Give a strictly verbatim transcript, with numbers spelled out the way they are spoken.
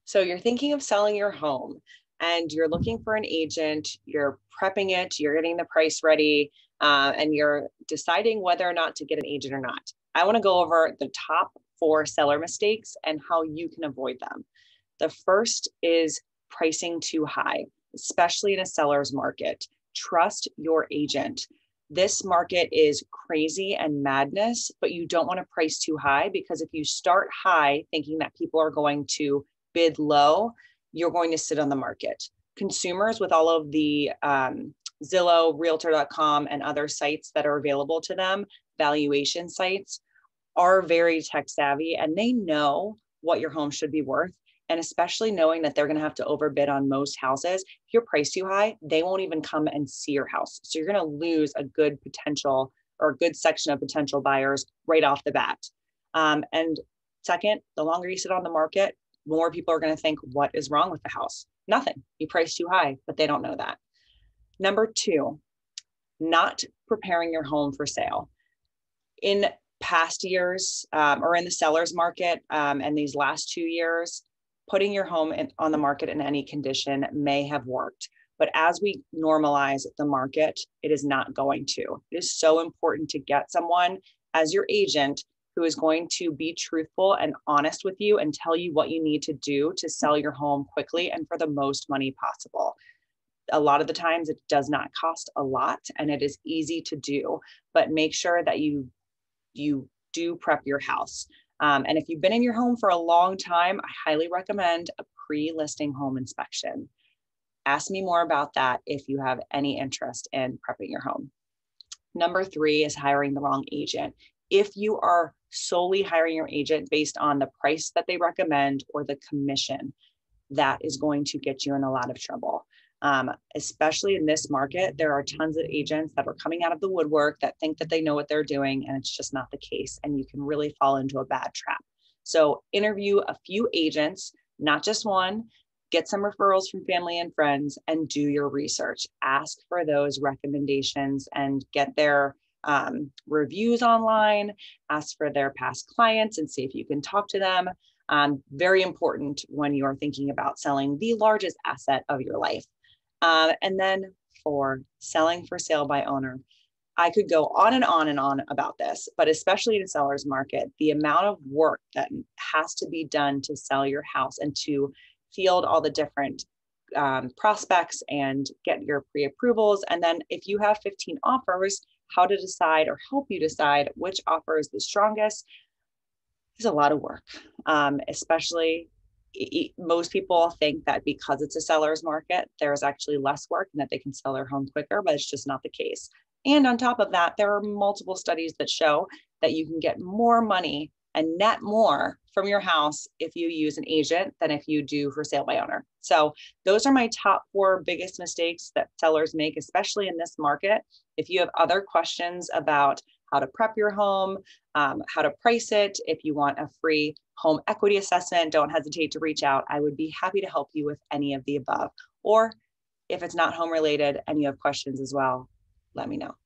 So you're thinking of selling your home and you're looking for an agent, you're prepping it, you're getting the price ready, uh, and you're deciding whether or not to get an agent or not. I want to go over the top four seller mistakes and how you can avoid them. The first is pricing too high, especially in a seller's market. Trust your agent. This market is crazy and madness, but you don't want to price too high, because if you start high thinking that people are going to bid low, you're going to sit on the market. Consumers, with all of the um, Zillow, Realtor dot com, and other sites that are available to them, valuation sites, are very tech savvy, and they know what your home should be worth. And especially knowing that they're going to have to overbid on most houses, if you're priced too high, they won't even come and see your house. So you're going to lose a good potential or a good section of potential buyers right off the bat. Um, and second, the longer you sit on the market, more people are going to think, what is wrong with the house? Nothing. You priced too high, but they don't know that. Number two, not preparing your home for sale. In past years, um, or in the seller's market, um, and these last two years, putting your home in, on the market in any condition may have worked. But as we normalize the market, it is not going to. It is so important to get someone as your agent who is going to be truthful and honest with you and tell you what you need to do to sell your home quickly and for the most money possible. A lot of the times it does not cost a lot and it is easy to do, but make sure that you, you do prep your house. Um, and if you've been in your home for a long time, I highly recommend a pre-listing home inspection. Ask me more about that if you have any interest in prepping your home. Number three is hiring the wrong agent. If you are solely hiring your agent based on the price that they recommend or the commission, that is going to get you in a lot of trouble. Um, especially in this market, there are tons of agents that are coming out of the woodwork that think that they know what they're doing, and it's just not the case. And you can really fall into a bad trap. So interview a few agents, not just one, get some referrals from family and friends, and do your research. Ask for those recommendations and get their um, reviews online, ask for their past clients and see if you can talk to them. Um, very important when you are thinking about selling the largest asset of your life. Uh, and then for selling for sale by owner, I could go on and on and on about this, but especially in a seller's market, the amount of work that has to be done to sell your house and to field all the different um, prospects and get your pre-approvals. And then if you have fifteen offers, how to decide or help you decide which offer is the strongest is a lot of work, um, especially most people think that because it's a seller's market, there's actually less work and that they can sell their home quicker, but it's just not the case. And on top of that, there are multiple studies that show that you can get more money and net more from your house if you use an agent than if you do for sale by owner. So those are my top four biggest mistakes that sellers make, especially in this market. If you have other questions about how to prep your home, um, how to price it, if you want a free home equity assessment, don't hesitate to reach out. I would be happy to help you with any of the above. Or if it's not home related and you have questions as well, let me know.